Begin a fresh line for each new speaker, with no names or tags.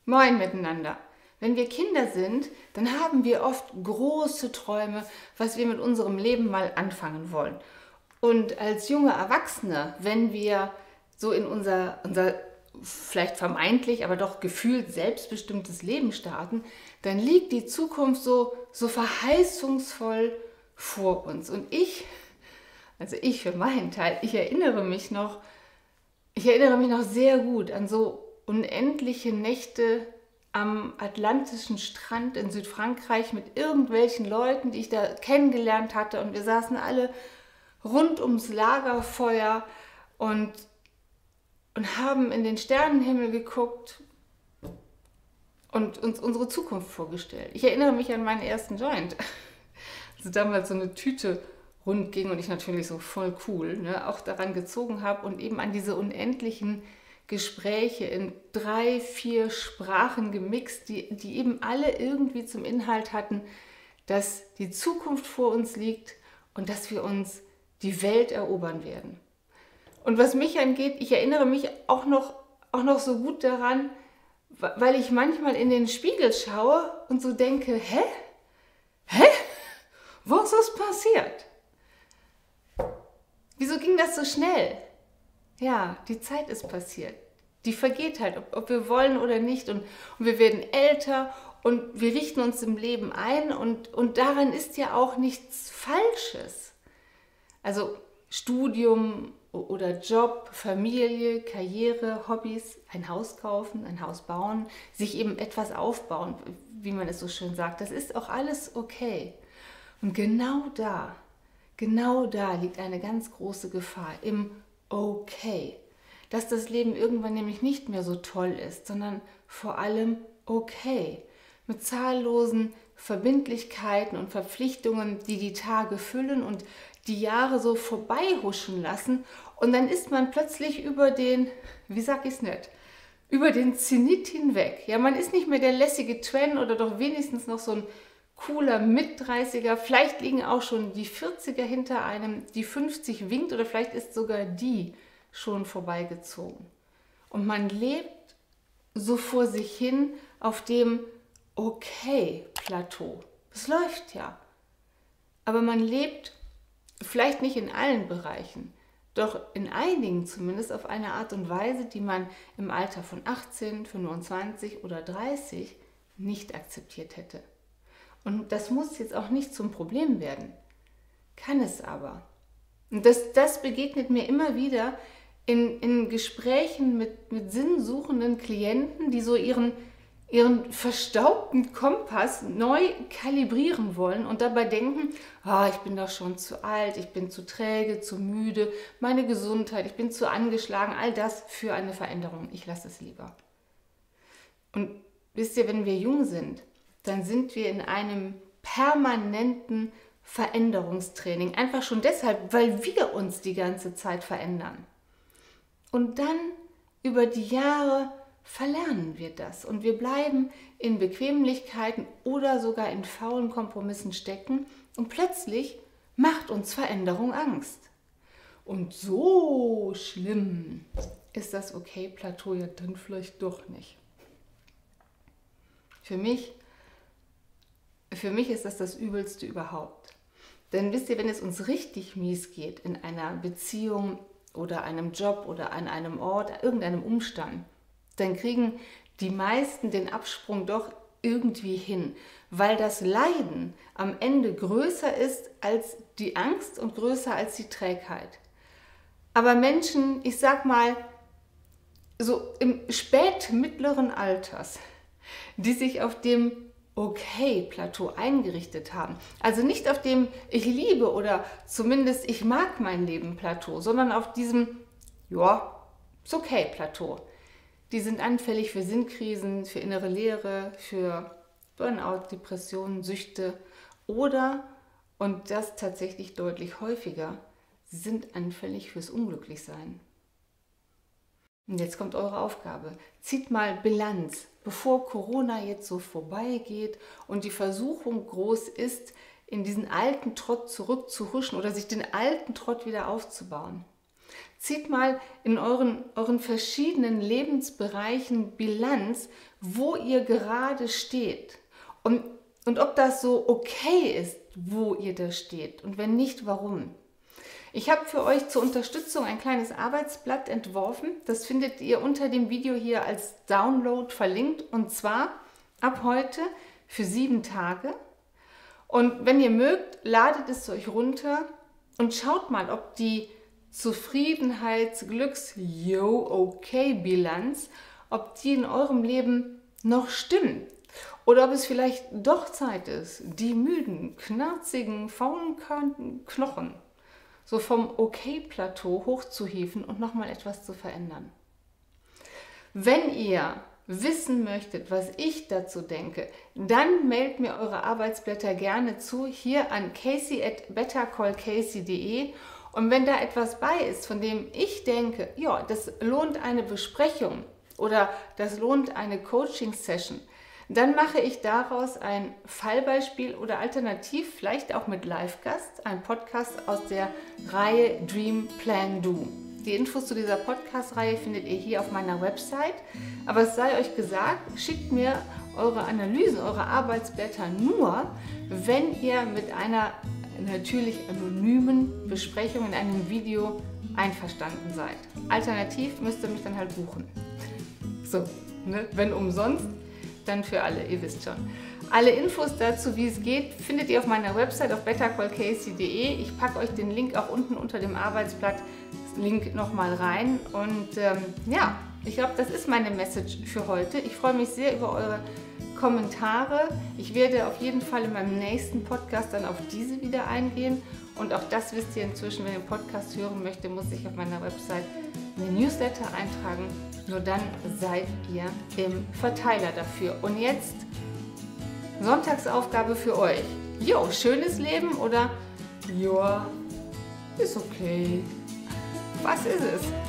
Moin miteinander. Wenn wir Kinder sind, dann haben wir oft große Träume, was wir mit unserem Leben mal anfangen wollen. Und als junge Erwachsene, wenn wir so in unser vielleicht vermeintlich, aber doch gefühlt selbstbestimmtes Leben starten, dann liegt die Zukunft so verheißungsvoll vor uns. Und ich für meinen Teil, ich erinnere mich noch sehr gut an so unendliche Nächte am atlantischen Strand in Südfrankreich mit irgendwelchen Leuten, die ich da kennengelernt hatte. Und wir saßen alle rund ums Lagerfeuer und haben in den Sternenhimmel geguckt und uns unsere Zukunft vorgestellt. Ich erinnere mich an meinen ersten Joint. Also damals so eine Tüte rund ging und ich natürlich so voll cool, ne, auch daran gezogen habe und eben an diese unendlichen Gespräche in 3, 4 Sprachen gemixt, die eben alle irgendwie zum Inhalt hatten, dass die Zukunft vor uns liegt und dass wir uns die Welt erobern werden. Und was mich angeht, ich erinnere mich auch noch so gut daran, weil ich manchmal in den Spiegel schaue und so denke, hä? Was ist passiert? Wieso ging das so schnell? Ja, die Zeit ist passiert. Die vergeht halt, ob wir wollen oder nicht. Und wir werden älter und wir richten uns im Leben ein. Und daran ist ja auch nichts Falsches. Also Studium oder Job, Familie, Karriere, Hobbys, ein Haus kaufen, ein Haus bauen, sich eben etwas aufbauen, wie man es so schön sagt. Das ist auch alles okay. Und genau da liegt eine ganz große Gefahr im Okay. Dass das Leben irgendwann nämlich nicht mehr so toll ist, sondern vor allem okay. Mit zahllosen Verbindlichkeiten und Verpflichtungen, die die Tage füllen und die Jahre so vorbeihuschen lassen. Und dann ist man plötzlich über den, wie sag ich's nicht, über den Zenit hinweg. Ja, man ist nicht mehr der lässige Twen oder doch wenigstens noch so ein cooler Mit-30er, vielleicht liegen auch schon die 40er hinter einem, die 50 winkt oder vielleicht ist sogar die schon vorbeigezogen. Und man lebt so vor sich hin auf dem Okay-Plateau. Es läuft ja. Aber man lebt vielleicht nicht in allen Bereichen, doch in einigen zumindest auf eine Art und Weise, die man im Alter von 18, 25 oder 30 nicht akzeptiert hätte. Und das muss jetzt auch nicht zum Problem werden, kann es aber. Und das begegnet mir immer wieder in Gesprächen mit sinnsuchenden Klienten, die so ihren verstaubten Kompass neu kalibrieren wollen und dabei denken, ich bin doch schon zu alt, ich bin zu träge, zu müde, meine Gesundheit, ich bin zu angeschlagen, all das für eine Veränderung, ich lasse es lieber. Und wisst ihr, wenn wir jung sind, dann sind wir in einem permanenten Veränderungstraining. Einfach schon deshalb, weil wir uns die ganze Zeit verändern. Und dann über die Jahre verlernen wir das. Und wir bleiben in Bequemlichkeiten oder sogar in faulen Kompromissen stecken. Und plötzlich macht uns Veränderung Angst. Und so schlimm ist das Okay-Plateau ja dann vielleicht doch nicht. Für mich ist das Übelste überhaupt. Denn wisst ihr, wenn es uns richtig mies geht in einer Beziehung oder einem Job oder an einem Ort, irgendeinem Umstand, dann kriegen die meisten den Absprung doch irgendwie hin, weil das Leiden am Ende größer ist als die Angst und größer als die Trägheit. Aber Menschen, ich sag mal, so im spätmittleren Alters, die sich auf dem Okay-Plateau eingerichtet haben. Also nicht auf dem ich liebe oder zumindest ich mag mein Leben Plateau, sondern auf diesem, ja, ist okay Plateau. Die sind anfällig für Sinnkrisen, für innere Leere, für Burnout, Depressionen, Süchte oder, und das tatsächlich deutlich häufiger, sie sind anfällig fürs Unglücklichsein. Und jetzt kommt eure Aufgabe. Zieht mal Bilanz, bevor Corona jetzt so vorbeigeht und die Versuchung groß ist, in diesen alten Trott zurückzuhuschen oder sich den alten Trott wieder aufzubauen. Zieht mal in euren verschiedenen Lebensbereichen Bilanz, wo ihr gerade steht und ob das so okay ist, wo ihr da steht und wenn nicht, warum. Ich habe für euch zur Unterstützung ein kleines Arbeitsblatt entworfen. Das findet ihr unter dem Video hier als Download verlinkt und zwar ab heute für 7 Tage. Und wenn ihr mögt, ladet es euch runter und schaut mal, ob die Zufriedenheits-Glücks-Yo-Okay-Bilanz, ob die in eurem Leben noch stimmt. Oder ob es vielleicht doch Zeit ist, die müden, knarzigen, faulen Knochen so vom Okay-Plateau hochzuhieven und nochmal etwas zu verändern. Wenn ihr wissen möchtet, was ich dazu denke, dann mailt mir eure Arbeitsblätter gerne zu, hier an casey@bettercallcasey.de. Und wenn da etwas bei ist, von dem ich denke, ja, das lohnt eine Besprechung oder das lohnt eine Coaching-Session, dann mache ich daraus ein Fallbeispiel oder alternativ vielleicht auch mit Live-Gast, ein Podcast aus der Reihe Dream Plan Do. Die Infos zu dieser Podcast-Reihe findet ihr hier auf meiner Website. Aber es sei euch gesagt, schickt mir eure Analysen, eure Arbeitsblätter nur, wenn ihr mit einer natürlich anonymen Besprechung in einem Video einverstanden seid. Alternativ müsst ihr mich dann halt buchen. So, ne? Wenn umsonst, dann für alle, ihr wisst schon. Alle Infos dazu, wie es geht, findet ihr auf meiner Website auf bettercallcasey.de. Ich packe euch den Link auch unten unter dem Arbeitsblatt, Link nochmal rein. Und ja, ich glaube, das ist meine Message für heute. Ich freue mich sehr über eure Kommentare. Ich werde auf jeden Fall in meinem nächsten Podcast dann auf diese wieder eingehen. Und auch das wisst ihr inzwischen, wenn ihr den Podcast hören möchte, muss ich auf meiner Website eine Newsletter eintragen. Nur dann seid ihr im Verteiler dafür. Und jetzt Sonntagsaufgabe für euch. Jo, schönes Leben oder ja, ist okay. Was ist es?